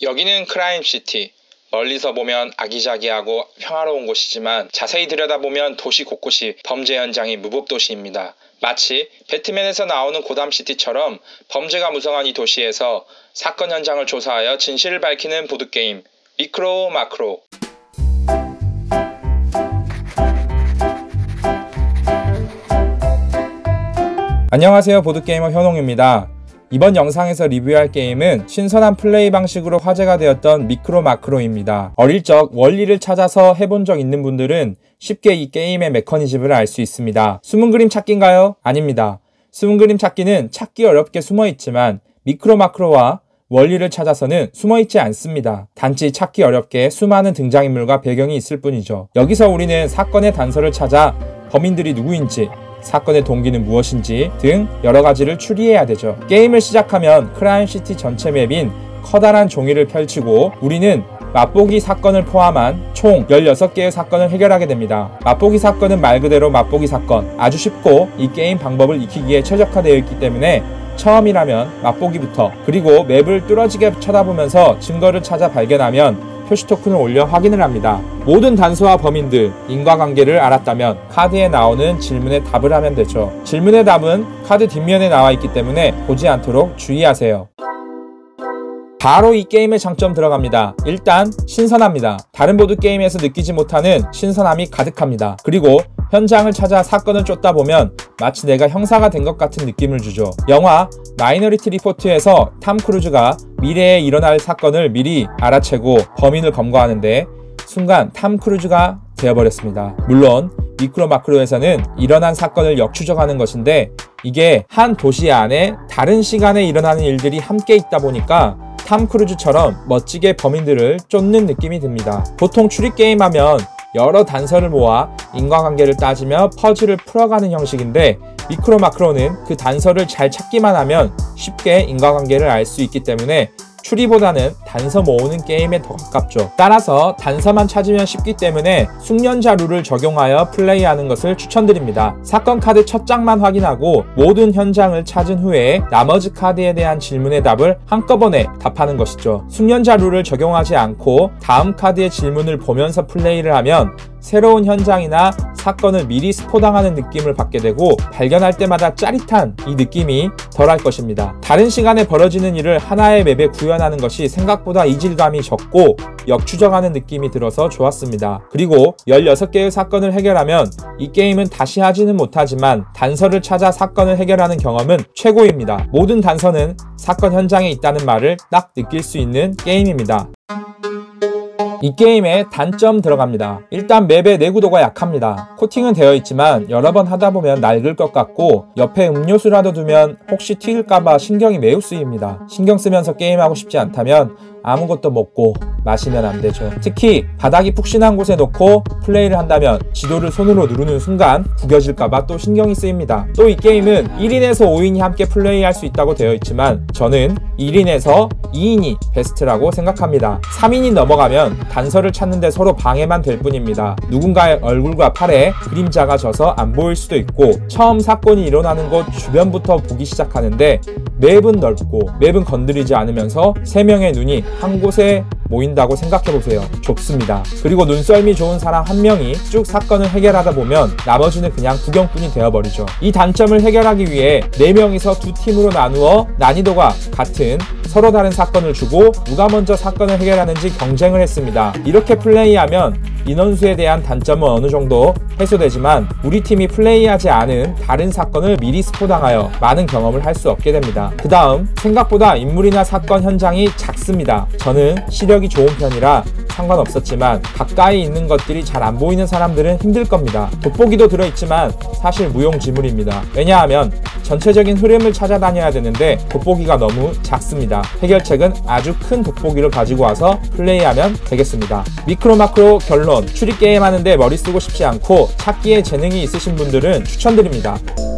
여기는 크라임시티. 멀리서 보면 아기자기하고 평화로운 곳이지만 자세히 들여다보면 도시 곳곳이 범죄 현장이 무법도시입니다. 마치 배트맨에서 나오는 고담시티처럼 범죄가 무성한 이 도시에서 사건 현장을 조사하여 진실을 밝히는 보드게임 미크로 마크로. 안녕하세요, 보드게이머 현홍입니다. 이번 영상에서 리뷰할 게임은 신선한 플레이 방식으로 화제가 되었던 미크로 마크로입니다. 어릴 적 원리를 찾아서 해본 적 있는 분들은 쉽게 이 게임의 메커니즘을 알 수 있습니다. 숨은 그림 찾기인가요? 아닙니다. 숨은 그림 찾기는 찾기 어렵게 숨어있지만 미크로 마크로와 원리를 찾아서는 숨어있지 않습니다. 단지 찾기 어렵게 수많은 등장인물과 배경이 있을 뿐이죠. 여기서 우리는 사건의 단서를 찾아 범인들이 누구인지, 사건의 동기는 무엇인지 등 여러가지를 추리해야 되죠. 게임을 시작하면 크라임시티 전체 맵인 커다란 종이를 펼치고 우리는 맛보기 사건을 포함한 총 16개의 사건을 해결하게 됩니다. 맛보기 사건은 말 그대로 맛보기 사건, 아주 쉽고 이 게임 방법을 익히기에 최적화되어 있기 때문에 처음이라면 맛보기부터, 그리고 맵을 뚫어지게 쳐다보면서 증거를 찾아 발견하면 표시 토큰을 올려 확인을 합니다. 모든 단서와 범인들, 인과관계를 알았다면 카드에 나오는 질문에 답을 하면 되죠. 질문의 답은 카드 뒷면에 나와 있기 때문에 보지 않도록 주의하세요. 바로 이 게임의 장점 들어갑니다. 일단 신선합니다. 다른 보드게임에서 느끼지 못하는 신선함이 가득합니다. 그리고 현장을 찾아 사건을 쫓다 보면 마치 내가 형사가 된 것 같은 느낌을 주죠. 영화 마이너리티 리포트에서 탐 크루즈가 미래에 일어날 사건을 미리 알아채고 범인을 검거하는데 순간 탐 크루즈가 되어버렸습니다. 물론 미크로 마크로에서는 일어난 사건을 역추적하는 것인데 이게 한 도시 안에 다른 시간에 일어나는 일들이 함께 있다 보니까 탐 크루즈처럼 멋지게 범인들을 쫓는 느낌이 듭니다. 보통 추리게임 하면 여러 단서를 모아 인과관계를 따지며 퍼즐을 풀어가는 형식인데 미크로 마크로는 그 단서를 잘 찾기만 하면 쉽게 인과관계를 알 수 있기 때문에 추리보다는 단서 모으는 게임에 더 가깝죠. 따라서 단서만 찾으면 쉽기 때문에 숙련자 룰을 적용하여 플레이하는 것을 추천드립니다. 사건 카드 첫 장만 확인하고 모든 현장을 찾은 후에 나머지 카드에 대한 질문의 답을 한꺼번에 답하는 것이죠. 숙련자 룰을 적용하지 않고 다음 카드의 질문을 보면서 플레이를 하면 새로운 현장이나 사건을 미리 스포당하는 느낌을 받게 되고 발견할 때마다 짜릿한 이 느낌이 덜할 것입니다. 다른 시간에 벌어지는 일을 하나의 맵에 구현하는 것이 생각보다 이질감이 적고 역추적하는 느낌이 들어서 좋았습니다. 그리고 16개의 사건을 해결하면 이 게임은 다시 하지는 못하지만 단서를 찾아 사건을 해결하는 경험은 최고입니다. 모든 단서는 사건 현장에 있다는 말을 딱 느낄 수 있는 게임입니다. 이 게임의 단점 들어갑니다. 일단 맵의 내구도가 약합니다. 코팅은 되어 있지만 여러 번 하다 보면 낡을 것 같고 옆에 음료수라도 두면 혹시 튀길까봐 신경이 매우 쓰입니다. 신경 쓰면서 게임하고 싶지 않다면 아무것도 먹고 마시면 안 되죠. 특히 바닥이 푹신한 곳에 놓고 플레이를 한다면 지도를 손으로 누르는 순간 구겨질까봐 또 신경이 쓰입니다. 또 이 게임은 1인에서 5인이 함께 플레이할 수 있다고 되어 있지만 저는 1인에서 2인이 베스트라고 생각합니다. 3인이 넘어가면 단서를 찾는데 서로 방해만 될 뿐입니다. 누군가의 얼굴과 팔에 그림자가 져서 안 보일 수도 있고 처음 사건이 일어나는 곳 주변부터 보기 시작하는데 맵은 넓고 맵은 건드리지 않으면서 3명의 눈이 한 곳에 모인다고 생각해보세요. 좁습니다. 그리고 눈썰미 좋은 사람 한 명이 쭉 사건을 해결하다 보면 나머지는 그냥 구경꾼이 되어버리죠. 이 단점을 해결하기 위해 4명이서 두 팀으로 나누어 난이도가 같은 서로 다른 사건을 주고 누가 먼저 사건을 해결하는지 경쟁을 했습니다. 이렇게 플레이하면 인원수에 대한 단점은 어느 정도 해소되지만 우리 팀이 플레이하지 않은 다른 사건을 미리 스포당하여 많은 경험을 할 수 없게 됩니다. 그 다음 생각보다 인물이나 사건 현장이 작습니다. 저는 시력이 좋은 편이라 상관없었지만 가까이 있는 것들이 잘 안 보이는 사람들은 힘들 겁니다. 돋보기도 들어있지만 사실 무용지물입니다. 왜냐하면 전체적인 흐름을 찾아다녀야 되는데 돋보기가 너무 작습니다. 해결책은 아주 큰 돋보기를 가지고 와서 플레이하면 되겠습니다. 미크로 마크로 결론, 추리게임 하는데 머리 쓰고 싶지 않고 찾기에 재능이 있으신 분들은 추천드립니다.